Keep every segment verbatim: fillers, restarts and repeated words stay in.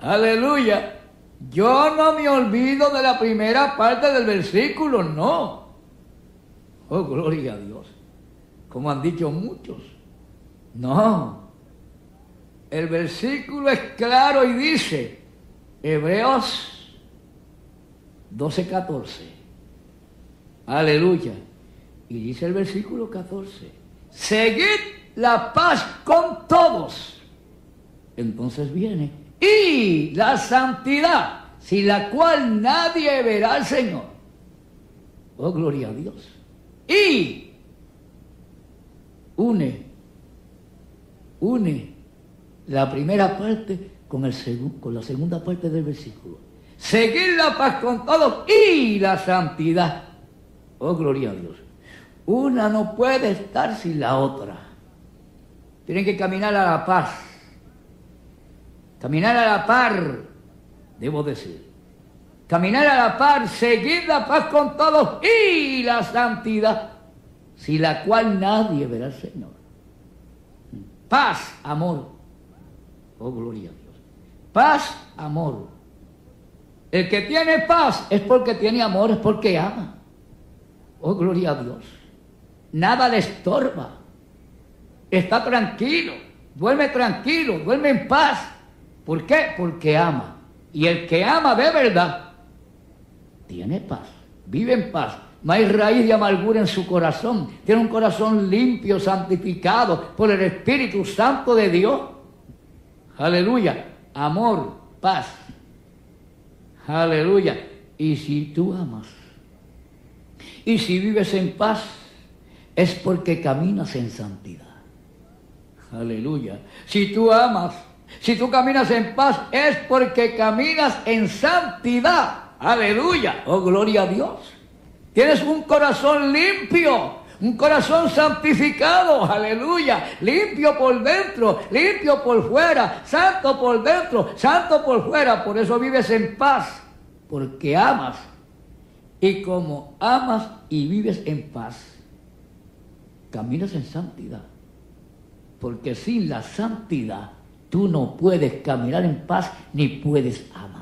Aleluya. Yo no me olvido de la primera parte del versículo, no. Oh, gloria a Dios. Como han dicho muchos. No. El versículo es claro y dice, Hebreos doce, catorce. Aleluya. Y dice el versículo catorce, seguid la paz con todos. Entonces viene, y la santidad, sin la cual nadie verá al Señor. Oh, gloria a Dios. Y une, une la primera parte con, el segu- con la segunda parte del versículo. Seguir la paz con todos y la santidad. Oh, gloria a Dios. Una no puede estar sin la otra. Tienen que caminar a la paz. Caminar a la par, debo decir. Caminar a la par, seguir la paz con todos y la santidad, sin la cual nadie verá al Señor. Paz, amor. Oh, gloria a Dios. Paz, amor. El que tiene paz es porque tiene amor, es porque ama. Oh, gloria a Dios. Nada le estorba. Está tranquilo, duerme tranquilo, duerme en paz. ¿Por qué? Porque ama. Y el que ama de verdad tiene paz, vive en paz. No hay raíz de amargura en su corazón. Tiene un corazón limpio, santificado por el Espíritu Santo de Dios. Aleluya. Amor, paz. Aleluya. Y si tú amas, y si vives en paz, es porque caminas en santidad. Aleluya. Si tú amas, si tú caminas en paz, es porque caminas en santidad. Aleluya. Oh, gloria a Dios. Tienes un corazón limpio, un corazón santificado. Aleluya. Limpio por dentro, limpio por fuera, santo por dentro, santo por fuera. Por eso vives en paz, porque amas. Y como amas y vives en paz, caminas en santidad. Porque sin la santidad tú no puedes caminar en paz ni puedes amar.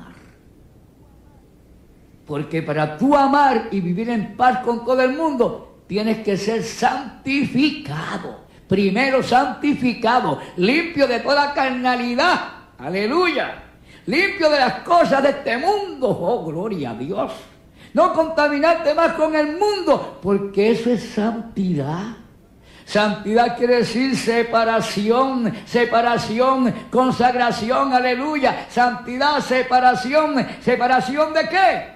Porque para tú amar y vivir en paz con todo el mundo, tienes que ser santificado. Primero santificado, limpio de toda carnalidad. Aleluya. Limpio de las cosas de este mundo. Oh, gloria a Dios. No contaminarte más con el mundo, porque eso es santidad. Santidad quiere decir separación, separación, consagración, aleluya. Santidad, separación, ¿separación de qué?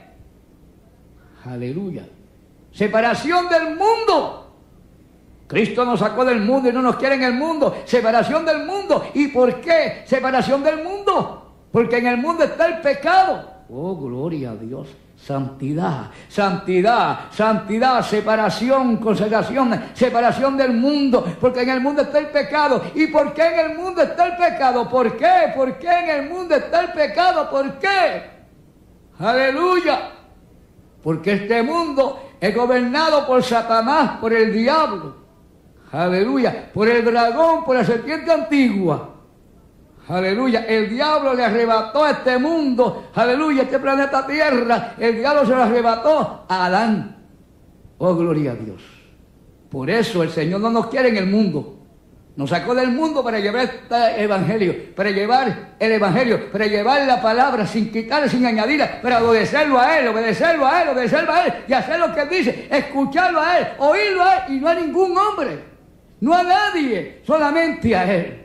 Aleluya. Separación del mundo. Cristo nos sacó del mundo y no nos quiere en el mundo. Separación del mundo. ¿Y por qué separación del mundo? Porque en el mundo está el pecado. Oh, gloria a Dios. Santidad, santidad, santidad, separación, consagración, separación del mundo, porque en el mundo está el pecado. ¿Y por qué en el mundo está el pecado? ¿Por qué? ¿Por qué en el mundo está el pecado? ¿Por qué? Aleluya. Porque este mundo es gobernado por Satanás, por el diablo. Aleluya. Por el dragón, por la serpiente antigua. Aleluya, el diablo le arrebató a este mundo, aleluya, este planeta Tierra, el diablo se lo arrebató a Adán. Oh, gloria a Dios. Por eso el Señor no nos quiere en el mundo. Nos sacó del mundo para llevar este evangelio, para llevar el evangelio, para llevar la palabra sin quitarle, sin añadirle, para obedecerlo a Él, obedecerlo a Él, obedecerlo a Él y hacer lo que Él dice, escucharlo a Él, oírlo a Él y no a ningún hombre, no a nadie, solamente a Él.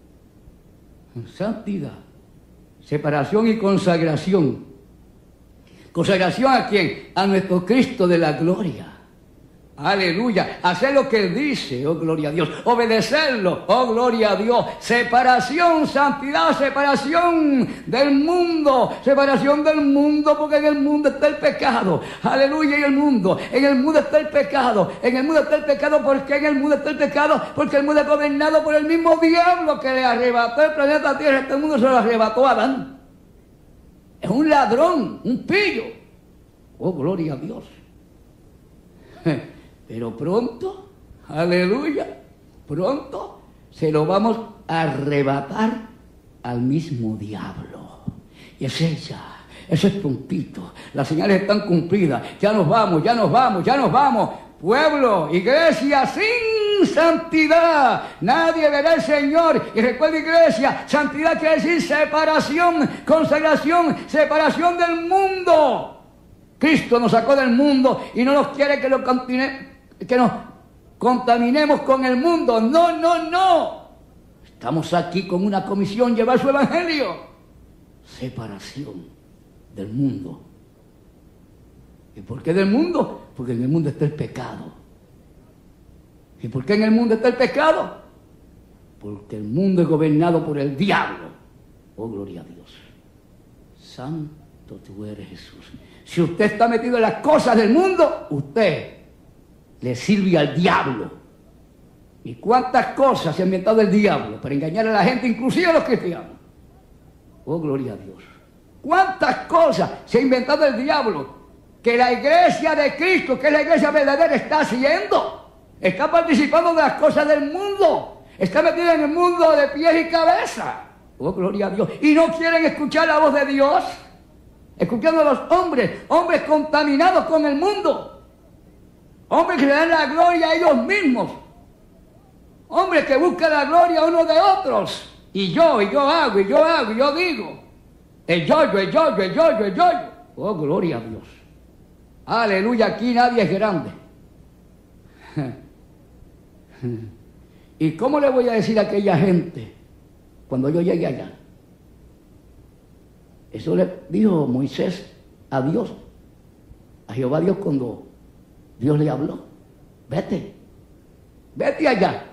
Santidad, separación y consagración. ¿Consagración a quién? A nuestro Cristo de la gloria. Aleluya. Hacer lo que Él dice, oh gloria a Dios. Obedecerlo, oh gloria a Dios. Separación, santidad, separación del mundo. Separación del mundo, porque en el mundo está el pecado. Aleluya, en el mundo. En el mundo está el pecado. En el mundo está el pecado. ¿Por qué en el mundo está el pecado? Porque el mundo es gobernado por el mismo diablo que le arrebató el planeta Tierra. Este mundo se lo arrebató a Adán. Es un ladrón, un pillo. Oh, gloria a Dios. Pero pronto, aleluya, pronto se lo vamos a arrebatar al mismo diablo. Y es ella. Eso es puntito. Las señales están cumplidas. Ya nos vamos, ya nos vamos, ya nos vamos. Pueblo, iglesia, sin santidad nadie verá al Señor. Y recuerda, iglesia, santidad quiere decir separación, consagración, separación del mundo. Cristo nos sacó del mundo y no nos quiere que, lo contine, que nos contaminemos con el mundo. No, no, no. Estamos aquí con una comisión, llevar su evangelio. Separación del mundo. ¿Y por qué del mundo? Porque en el mundo está el pecado. ¿Y por qué en el mundo está el pecado? Porque el mundo es gobernado por el diablo. Oh, gloria a Dios. Santo tú eres, Jesús. Si usted está metido en las cosas del mundo, usted le sirve al diablo. ¿Y cuántas cosas se ha inventado el diablo para engañar a la gente, inclusive a los cristianos? Oh, gloria a Dios. ¿Cuántas cosas se ha inventado el diablo que la iglesia de Cristo, que es la iglesia verdadera, está haciendo? Está participando de las cosas del mundo. Está metido en el mundo de pies y cabeza. Oh, gloria a Dios. Y no quieren escuchar la voz de Dios. Escuchando a los hombres, hombres contaminados con el mundo. Hombres que le dan la gloria a ellos mismos. Hombres que buscan la gloria unos de otros. Y yo, y yo hago, y yo hago, y yo digo. El yo-yo, el yo-yo, el yo-yo, el yo-yo. Oh, gloria a Dios. Aleluya, aquí nadie es grande. ¿Y cómo le voy a decir a aquella gente cuando yo llegue allá? Eso le dijo Moisés a Dios, a Jehová Dios, cuando Dios le habló. Vete, vete allá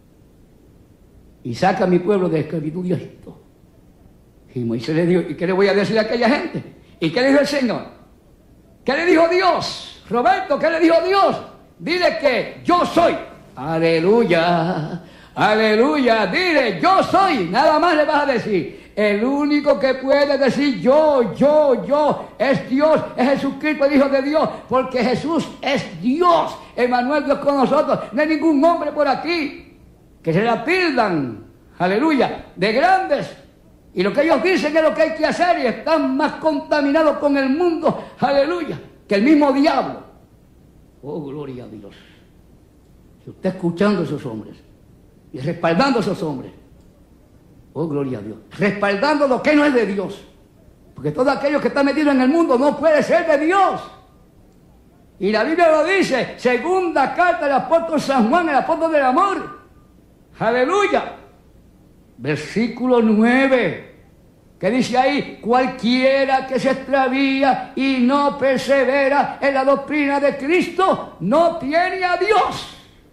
y saca a mi pueblo de esclavitud de Egipto. Y Moisés le dijo, ¿y qué le voy a decir a aquella gente? ¿Y qué le dijo el Señor? ¿Qué le dijo Dios? Roberto, ¿qué le dijo Dios? Dile que yo soy. Aleluya, aleluya. Dile, yo soy. Nada más le vas a decir. El único que puede decir yo, yo, yo, es Dios, es Jesucristo, el Hijo de Dios, porque Jesús es Dios. Emmanuel, Dios con nosotros. No hay ningún hombre por aquí que se la tildan, aleluya, de grandes. Y lo que ellos dicen es lo que hay que hacer y están más contaminados con el mundo, aleluya, que el mismo diablo. Oh, gloria a Dios. Si usted escuchando a esos hombres y respaldando a esos hombres, oh, gloria a Dios, respaldando lo que no es de Dios, porque todo aquello que está metido en el mundo no puede ser de Dios. Y la Biblia lo dice, segunda carta del apóstol San Juan, el apóstol del amor, aleluya, versículo nueve, que dice ahí, cualquiera que se extravía y no persevera en la doctrina de Cristo, no tiene a Dios.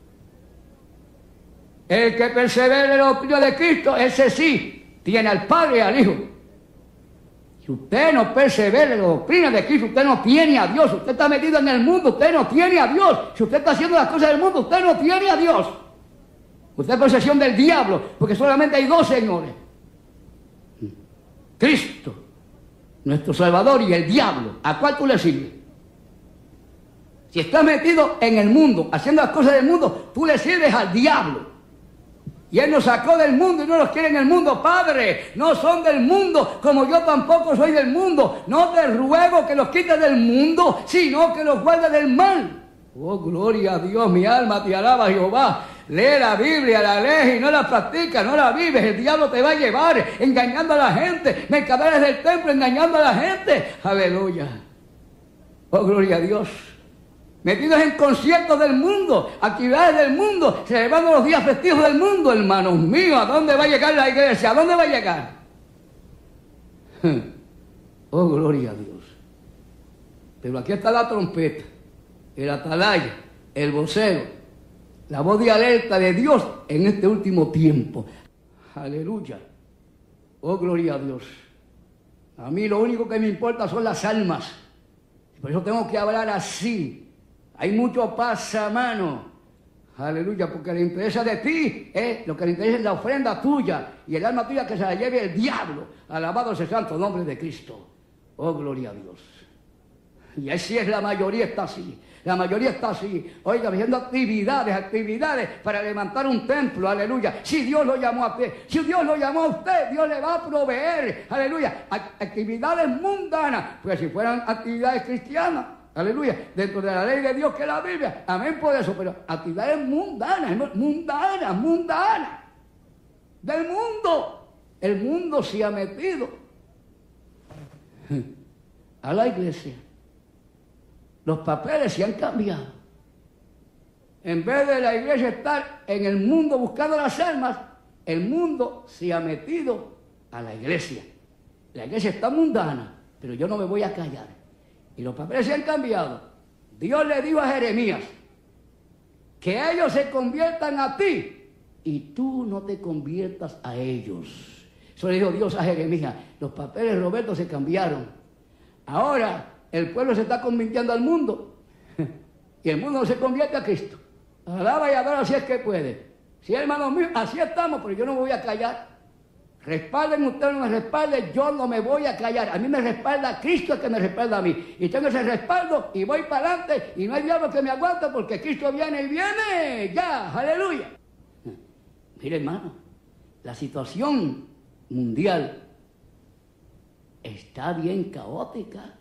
El que persevera en la doctrina de Cristo, ese sí, tiene al Padre y al Hijo. Si usted no persevera en la doctrina de Cristo, usted no tiene a Dios. Usted está metido en el mundo, usted no tiene a Dios. Si usted está haciendo las cosas del mundo, usted no tiene a Dios. Usted es posesión del diablo, porque solamente hay dos señores. Cristo, nuestro Salvador, y el diablo. ¿A cuál tú le sirves? Si estás metido en el mundo, haciendo las cosas del mundo, tú le sirves al diablo. Y Él nos sacó del mundo y no los quiere en el mundo. Padre, no son del mundo, como yo tampoco soy del mundo. No te ruego que los quites del mundo, sino que los guardes del mal. Oh, gloria a Dios, mi alma te alaba, Jehová. Lee la Biblia, la lees y no la practicas, no la vives. El diablo te va a llevar engañando a la gente. Mercaderes del templo engañando a la gente. Aleluya. Oh, gloria a Dios. Metidos en conciertos del mundo, actividades del mundo, celebrando los días festivos del mundo, hermanos míos. ¿A dónde va a llegar la iglesia? ¿A dónde va a llegar? Oh, gloria a Dios. Pero aquí está la trompeta, el atalaya, el vocero, la voz de alerta de Dios en este último tiempo. Aleluya. Oh, gloria a Dios. A mí lo único que me importa son las almas. Por eso tengo que hablar así. Hay mucho pasamano. Aleluya, porque le interesa de ti, ¿eh? Lo que le interesa es la ofrenda tuya y el alma tuya que se la lleve el diablo. Alabado sea el santo nombre de Cristo. Oh, gloria a Dios. Y así es, la mayoría está así. La mayoría está así, oiga, haciendo actividades, actividades para levantar un templo, aleluya. Si Dios lo llamó a usted, si Dios lo llamó a usted, Dios le va a proveer, aleluya. Actividades mundanas, pues si fueran actividades cristianas, aleluya, dentro de la ley de Dios que es la Biblia, amén por eso, pero actividades mundanas, mundanas, mundanas, del mundo. El mundo se ha metido a la iglesia. Los papeles se han cambiado. En vez de la iglesia estar en el mundo buscando las almas, el mundo se ha metido a la iglesia. La iglesia está mundana, pero yo no me voy a callar. Y los papeles se han cambiado. Dios le dijo a Jeremías que ellos se conviertan a ti y tú no te conviertas a ellos. Eso le dijo Dios a Jeremías. Los papeles, Roberto, se cambiaron. Ahora el pueblo se está convirtiendo al mundo y el mundo no se convierte a Cristo. Alaba y adora si es que puede. Sí, hermanos míos, así estamos, pero yo no me voy a callar. Respalden ustedes, no me respalden, yo no me voy a callar. A mí me respalda Cristo, el que me respalda a mí. Y tengo ese respaldo y voy para adelante y no hay diablo que me aguante porque Cristo viene y viene. Ya, aleluya. Mire, hermano, la situación mundial está bien caótica.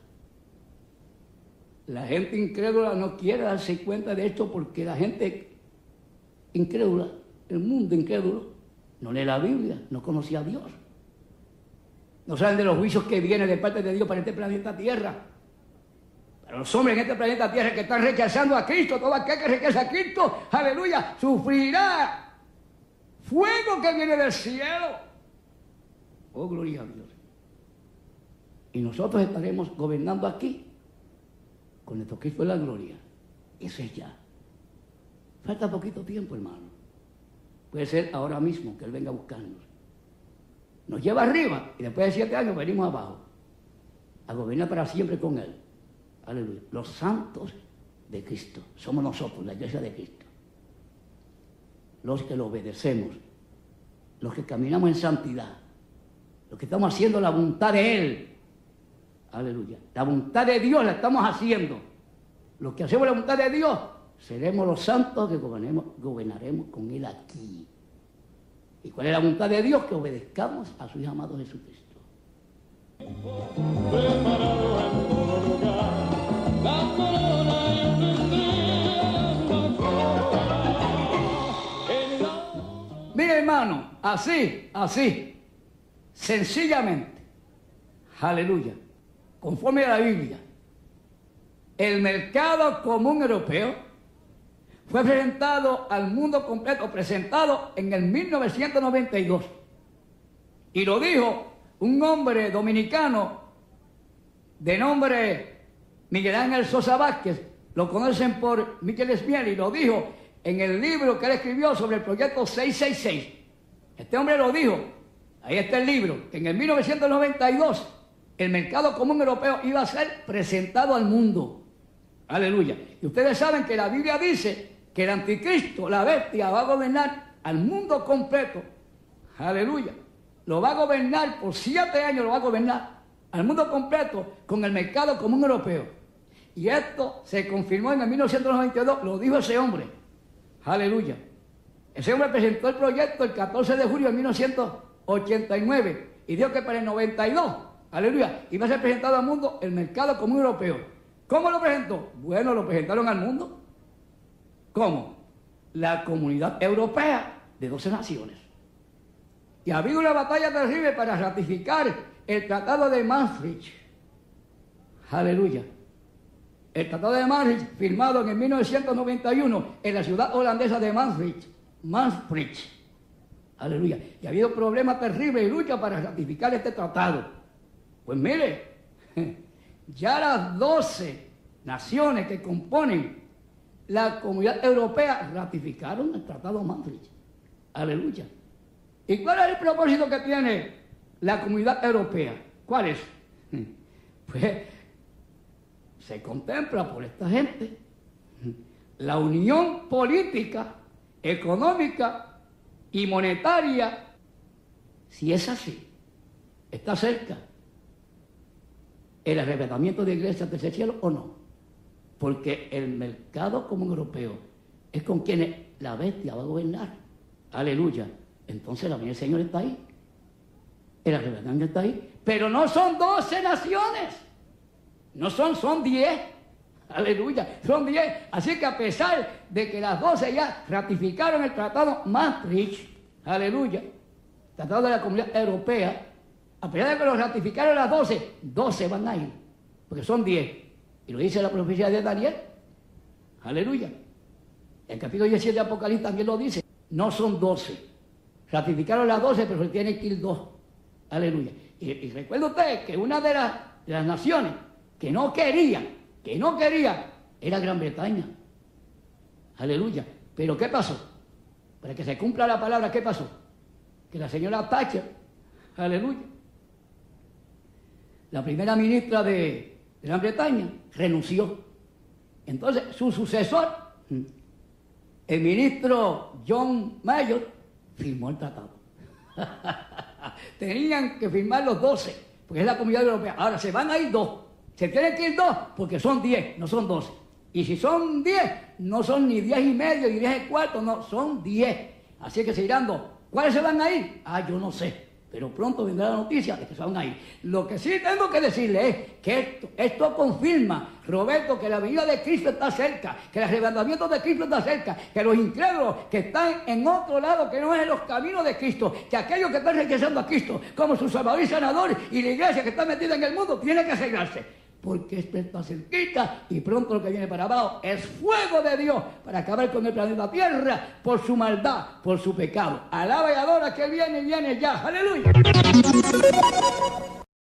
La gente incrédula no quiere darse cuenta de esto porque la gente incrédula, el mundo incrédulo, no lee la Biblia, no conocía a Dios. No saben de los juicios que vienen de parte de Dios para este planeta Tierra. Para los hombres en este planeta Tierra que están rechazando a Cristo, todo aquel que rechaza a Cristo, aleluya, sufrirá fuego que viene del cielo. Oh, gloria a Dios. Y nosotros estaremos gobernando aquí con nuestro Cristo en la gloria. Eso es ya. Falta poquito tiempo, hermano. Puede ser ahora mismo que Él venga a buscarnos. Nos lleva arriba y después de siete años venimos abajo a gobernar para siempre con Él. Aleluya. Los santos de Cristo. Somos nosotros, la iglesia de Cristo. Los que lo obedecemos. Los que caminamos en santidad. Los que estamos haciendo la voluntad de Él. Aleluya. La voluntad de Dios la estamos haciendo. Los que hacemos la voluntad de Dios, seremos los santos que gobernaremos con Él aquí. ¿Y cuál es la voluntad de Dios? Que obedezcamos a su Hijo amado Jesucristo. Mira, hermano, así, así, sencillamente, aleluya, conforme a la Biblia, el mercado común europeo fue presentado al mundo completo, presentado en el mil novecientos noventa y dos. Y lo dijo un hombre dominicano de nombre Miguel Ángel Sosa Vázquez, lo conocen por Miquel Esmiel, y lo dijo en el libro que él escribió sobre el proyecto seiscientos sesenta y seis. Este hombre lo dijo, ahí está el libro, que en el mil novecientos noventa y dos el mercado común europeo iba a ser presentado al mundo. Aleluya. Y ustedes saben que la Biblia dice que el anticristo, la bestia, va a gobernar al mundo completo. Aleluya. Lo va a gobernar por siete años, lo va a gobernar al mundo completo con el mercado común europeo. Y esto se confirmó en el mil novecientos noventa y dos, lo dijo ese hombre. Aleluya. Ese hombre presentó el proyecto el catorce de julio de mil novecientos ochenta y nueve y dijo que para el noventa y dos, aleluya, iba a ser presentado al mundo el mercado común europeo. ¿Cómo lo presentó? Bueno, lo presentaron al mundo. ¿Cómo? La comunidad europea de doce naciones. Y ha habido una batalla terrible para ratificar el Tratado de Maastricht. Aleluya. El Tratado de Maastricht, firmado en el mil novecientos noventa y uno en la ciudad holandesa de Maastricht. Maastricht. Aleluya. Y ha habido problemas terribles y lucha para ratificar este tratado. Pues mire, ya las doce naciones que componen la comunidad europea ratificaron el Tratado de Maastricht. Aleluya. ¿Y cuál es el propósito que tiene la comunidad europea? ¿Cuál es? Pues se contempla por esta gente la unión política, económica y monetaria. Si es así, está cerca. el arrebatamiento de iglesias del cielo o no. Porque el mercado común europeo es con quienes la bestia va a gobernar. Aleluya. Entonces la venida del Señor está ahí. El arrebatamiento está ahí. Pero no son doce naciones. No son, son diez. Aleluya. Son diez. Así que a pesar de que las doce ya ratificaron el tratado Maastricht, aleluya, tratado de la Comunidad Europea, a pesar de que lo ratificaron las doce, doce van a ir. Porque son diez. Y lo dice la profecía de Daniel. Aleluya. El capítulo diecisiete de Apocalipsis también lo dice. No son doce. Ratificaron las doce, pero se tienen que ir dos. Aleluya. Y, y recuerda usted que una de, la, de las naciones que no quería, que no quería, era Gran Bretaña. Aleluya. Pero ¿qué pasó? Para que se cumpla la palabra, ¿qué pasó? Que la señora Thatcher, aleluya, la primera ministra de Gran Bretaña, renunció. Entonces, su sucesor, el ministro John Major, firmó el tratado. Tenían que firmar los doce, porque es la Comunidad Europea. Ahora se van a ir dos. Se tienen que ir dos, porque son diez, no son doce. Y si son diez, no son ni diez y medio, ni diez y cuarto, no, son diez. Así que se irán dos. ¿Cuáles se van a ir? Ah, yo no sé. Pero pronto vendrá la noticia de que se van a ir. Lo que sí tengo que decirle es que esto, esto confirma, Roberto, que la venida de Cristo está cerca, que el arrebatamiento de Cristo está cerca, que los incrédulos que están en otro lado, que no es en los caminos de Cristo, que aquellos que están rechazando a Cristo como su Salvador y Sanador, y la iglesia que está metida en el mundo, tiene que arreglarse. Porque esto está cerquita y pronto lo que viene para abajo es fuego de Dios para acabar con el planeta Tierra por su maldad, por su pecado. Alaba y adora que Él viene y viene ya. ¡Aleluya!